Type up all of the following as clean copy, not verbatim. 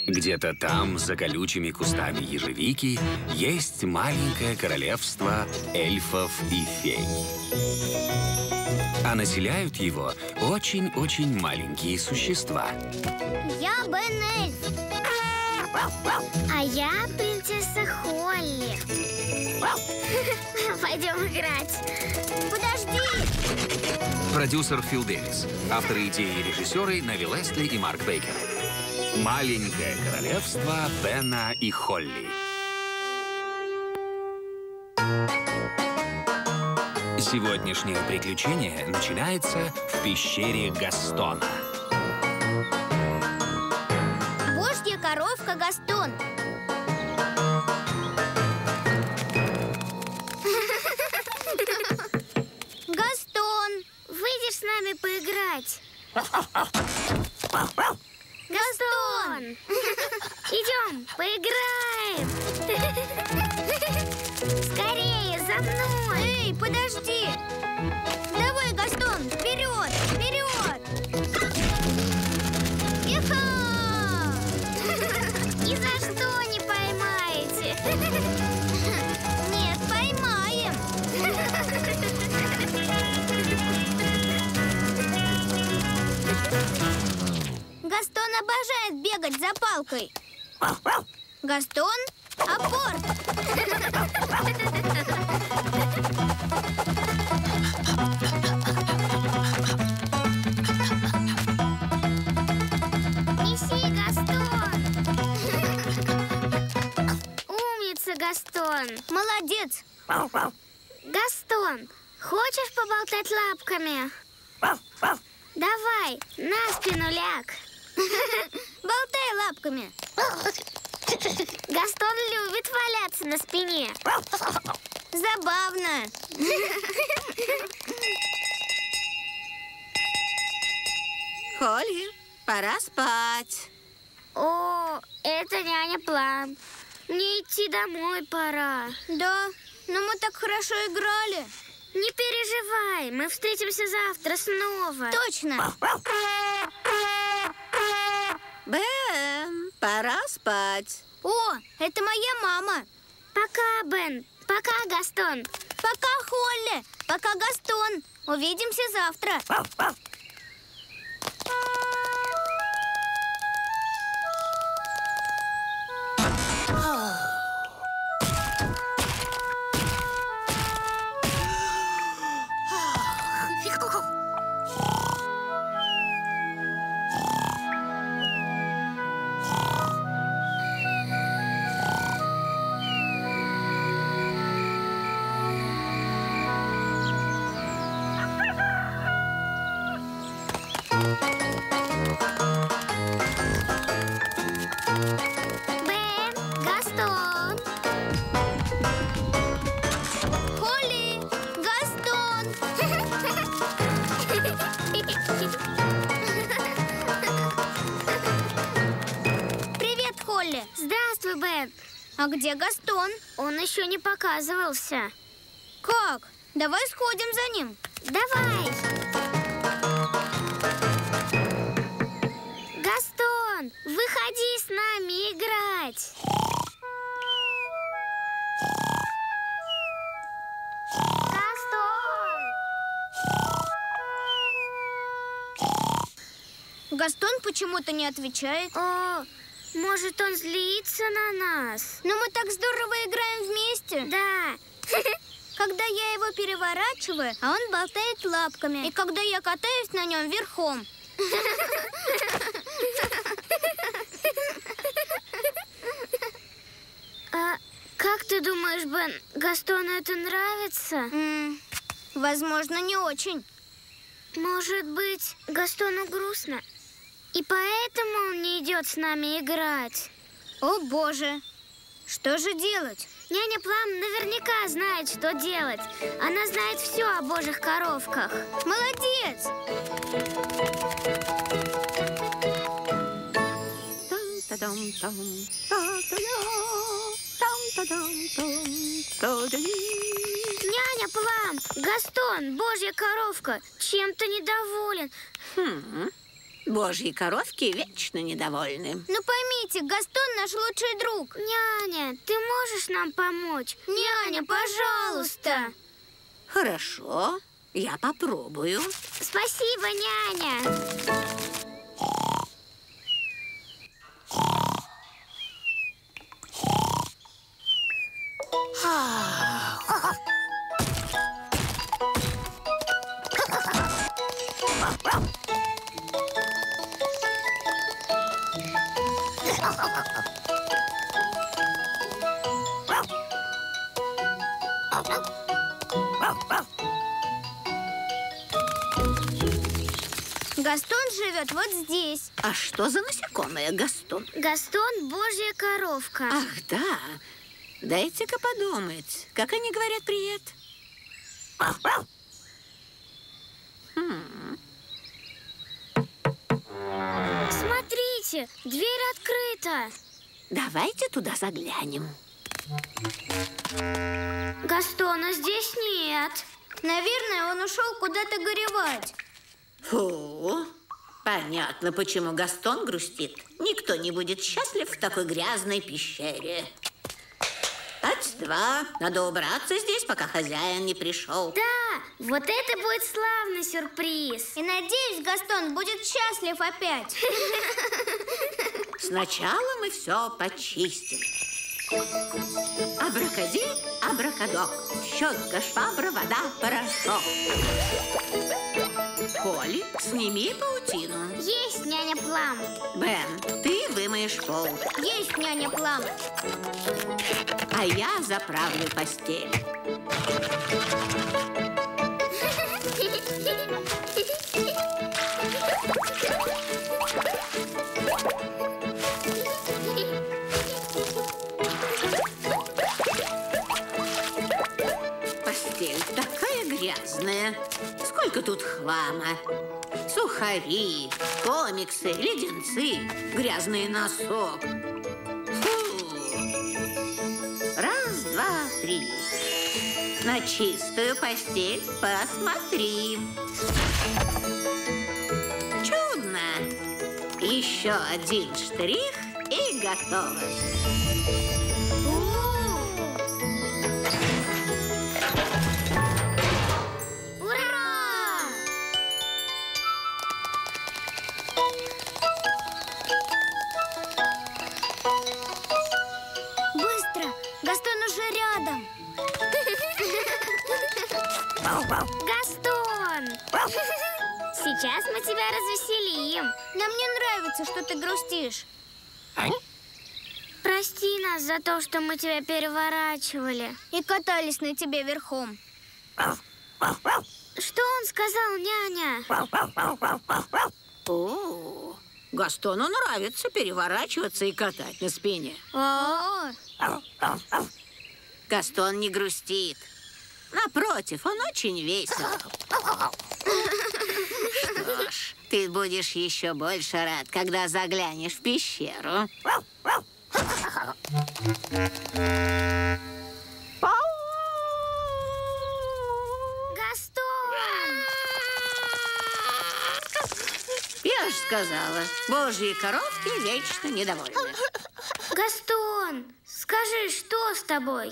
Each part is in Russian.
Где-то там, за колючими кустами ежевики, есть маленькое королевство эльфов и фей. А населяют его очень-очень маленькие существа. Я Бен Эльф. А я принцесса Холли. Пойдем играть. Подожди! Продюсер Фил Дэвис. Авторы идеи и режиссеры Неви Лестли и Марк Бейкер. Маленькое королевство Бена и Холли. Сегодняшнее приключение начинается в пещере Гастона. Божья коровка Гастон. Гастон, выйдешь с нами поиграть? Гастон! Идем, поиграем! Скорее, за мной! Эй, подожди! Давай, Гастон, вперед! Вперед! Иха! Ни за что не поймаете! Нет, поймаем! Гастон обожает бегать за палкой. Гастон, апорт! Неси, Гастон! Умница, Гастон! Молодец! Гастон, хочешь поболтать лапками? Давай, на спину ляг. Болтай лапками. Гастон любит валяться на спине. Забавно. Холли, пора спать. О, это няня Плам. Мне идти домой пора. Да, но мы так хорошо играли. Не переживай, мы встретимся завтра снова. Точно. Бен, пора спать. О, это моя мама. Пока, Бен. Пока, Гастон. Пока, Холли. Пока, Гастон. Увидимся завтра. Бен, Гастон. Холли, Гастон. Привет, Холли. Здравствуй, Бен. А где Гастон? Он еще не показывался. Как? Давай сходим за ним. Давай. Гастон, выходи с нами играть. Гастон почему-то не отвечает. О, может, он злится на нас? Но мы так здорово играем вместе. Да. Когда я его переворачиваю, а он болтает лапками. И когда я катаюсь на нем верхом. А как ты думаешь, Бен, Гастону это нравится? Возможно, не очень. Может быть, Гастону грустно, и поэтому он не идет с нами играть. О, боже! Что же делать? Няня Плам наверняка знает, что делать. Она знает все о божьих коровках. Молодец! Няня Плам, Гастон, божья коровка, чем-то недоволен. Божьи коровки вечно недовольны. Ну поймите, Гастон наш лучший друг. Няня, ты можешь нам помочь? Няня, пожалуйста. Хорошо, я попробую. Спасибо, няня. Гастон живет вот здесь. А что за насекомое, Гастон? Гастон – божья коровка. Ах, да. Дайте-ка подумать, как они говорят привет. Смотрите, дверь открыта. Давайте туда заглянем. Гастона здесь нет. Наверное, он ушел куда-то горевать. Фу, понятно, почему Гастон грустит. Никто не будет счастлив в такой грязной пещере. 2. Надо убраться здесь, пока хозяин не пришел. Да, вот это будет славный сюрприз. И надеюсь, Гастон будет счастлив опять. Сначала мы все почистим. Абракадиль, абракадок. Щетка, швабра, вода, порошок. Холли, сними паутину. Есть, няня Плам. Бен, ты вымоешь пол. Есть, няня Плам. А я заправлю постель. Постель такая грязная. Сколько тут хлама. Сухари, комиксы, леденцы, грязный носок. Фу. 1, 2, 3. На чистую постель посмотри. Чудно. Еще один штрих и готово. Ура! Быстро! Гастон уже рядом. Гастон! Сейчас мы тебя развеселим. Нам не нравится, что ты грустишь. Прости нас за то, что мы тебя переворачивали. И катались на тебе верхом. Что он сказал, няня? О, Гастону нравится переворачиваться и катать на спине. Гастон не грустит. Напротив, он очень весел. Что ж, ты будешь еще больше рад, когда заглянешь в пещеру. Гастон! Я же сказала, божьи коровки вечно недовольны. Гастон, скажи, что с тобой?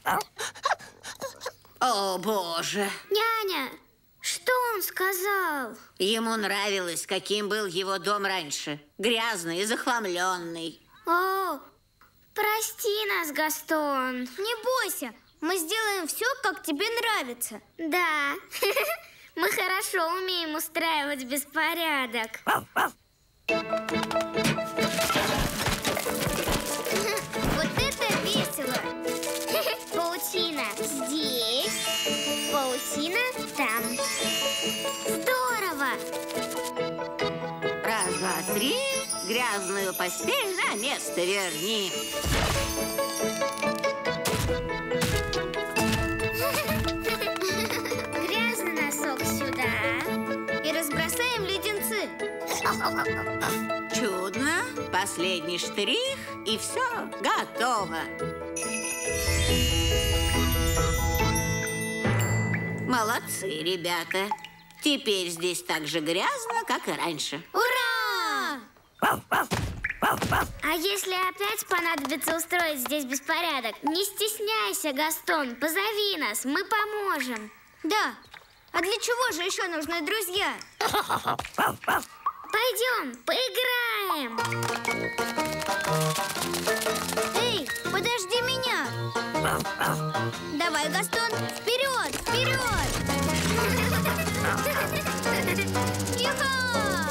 О, боже! Няня, что он сказал? Ему нравилось, каким был его дом раньше. Грязный и захламленный. О, прости нас, Гастон. Не бойся, мы сделаем все, как тебе нравится. Да, мы хорошо умеем устраивать беспорядок. Вот это весело. Паутина здесь, паутина там. Здорово! 1, 2, 3. Грязную постель на место верни. Грязный носок сюда. И разбросаем леденцы. Чудно. Последний штрих, и все, готово. Молодцы, ребята. Теперь здесь так же грязно, как и раньше. Ура! А если опять понадобится устроить здесь беспорядок, не стесняйся, Гастон, позови нас, мы поможем. Да, а для чего же еще нужны друзья? Пойдем, поиграем. Эй, подожди меня. Давай, Гастон, вперед, вперед. Юха!